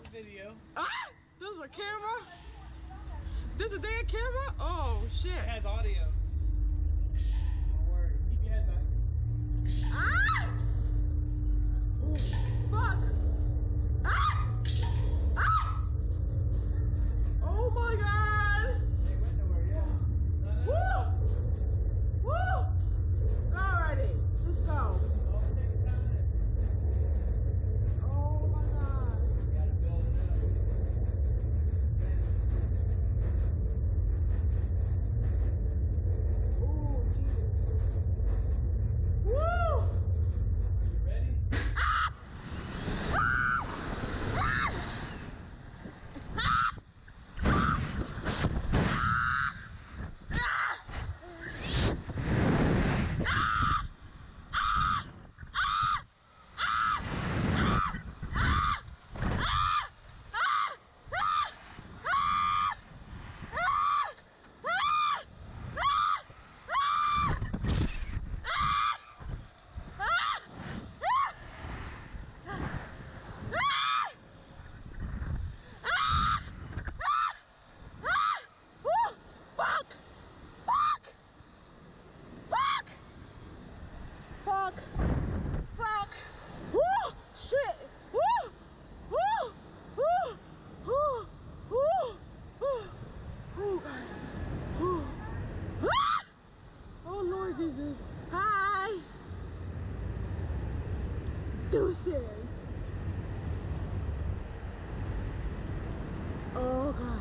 video. Ah! This is a camera? This is their camera? Oh, shit. It has audio. Don't worry. Keep your head back. Ah! Fuck! Ah! Ah! Oh my god! They went nowhere, yeah. Woo! Woo! Alrighty, let's go. Oh, it takes time. Oh my god. You gotta build it up. Oh, Jesus. Woo! Are you ready? Fuck! Fuck! Woo! Shit! Woo! Woo! Woo! Woo! Woo! Woo! Oh God! Woo! Ah! Oh Lord Jesus! Hi! Deuces! Oh God!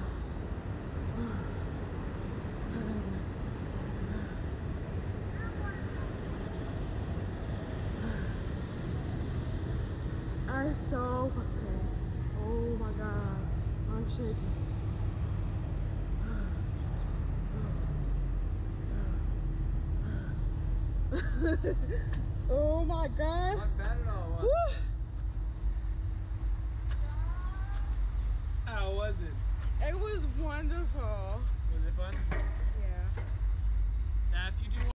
I'm so fucking. Oh my god. I'm shaking. Oh my god. Not bad at all. Woo. How was it? It was wonderful. Was it fun? Yeah. Now, if you do